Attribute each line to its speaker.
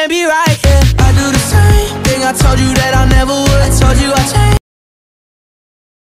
Speaker 1: can't be right, yeah. I do the same thing I told you